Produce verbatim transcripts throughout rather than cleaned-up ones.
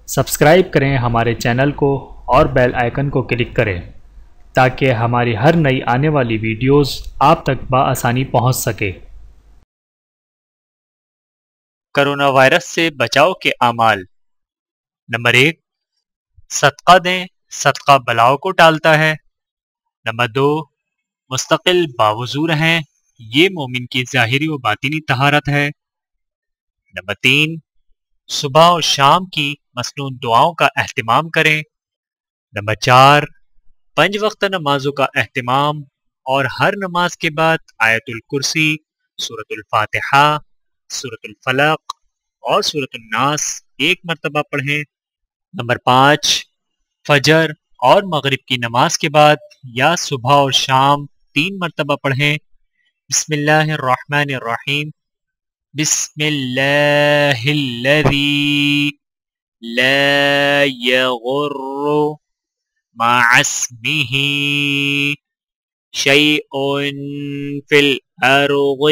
Subscribe کریں ہمارے channel کو اور بیل آئیکن کو کلک کریں تاکہ ہماری ہر نئی آنے والی ویڈیوز آپ تک بآسانی پہنچ سکے۔ کرونا وائرس سے بچاؤ کے اعمال۔ نمبر ایک، صدقہ دیں، صدقہ بلاؤ کو ٹالتا ہے۔ نمبر دو، مستقل باوضو رہیں، یہ مومن کی ظاہری و باطنی طہارت ہے۔ نمبر تین، صبح اور شام کی مسنون دعاؤں کا اہتمام کریں۔ نمبر چار، پنج وقت نمازوں کا اہتمام اور ہر نماز کے بعد آیت الکرسی، سورۃ الفاتحہ، سورۃ الفلق اور سورۃ الناس ایک مرتبہ پڑھیں۔ نمبر پانچ، فجر اور مغرب کی نماز کے بعد یا صبح اور شام تین مرتبہ پڑھیں۔ بسم اللہ الرحمن الرحیم، بسم اللہ الذی لا یغر مع اسمہ شیء فی الارض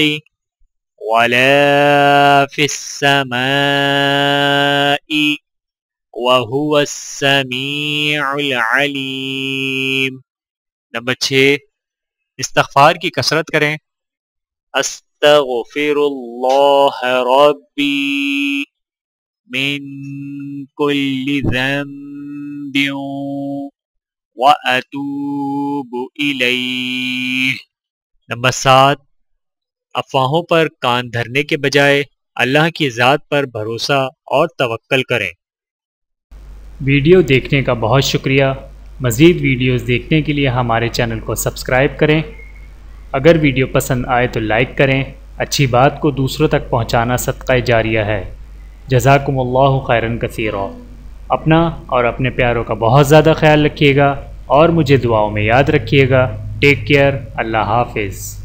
ولا فی السماء وهو السمیع العلیم۔ نمبر چھ، استغفار کی کثرت کریں۔ استغفر اللہ ربی من کل ذنب واتوب الیہ۔ نمبر سات، افواہوں پر کان دھرنے کے بجائے اللہ کی ذات پر بھروسہ اور توکل کریں۔ ویڈیو دیکھنے کا بہت شکریہ۔ مزید ویڈیوز دیکھنے کے لیے ہمارے چینل کو سبسکرائب کریں۔ اگر ویڈیو پسند آئے تو لائک کریں۔ اچھی بات کو دوسروں تک پہنچانا صدقہ جاریہ ہے۔ جزاکم اللہ خیرن کثیرا۔ اپنا اور اپنے پیاروں کا بہت زیادہ خیال رکھیے گا اور مجھے دعاؤں میں یاد رکھیے گا۔ Take care. اللہ حافظ۔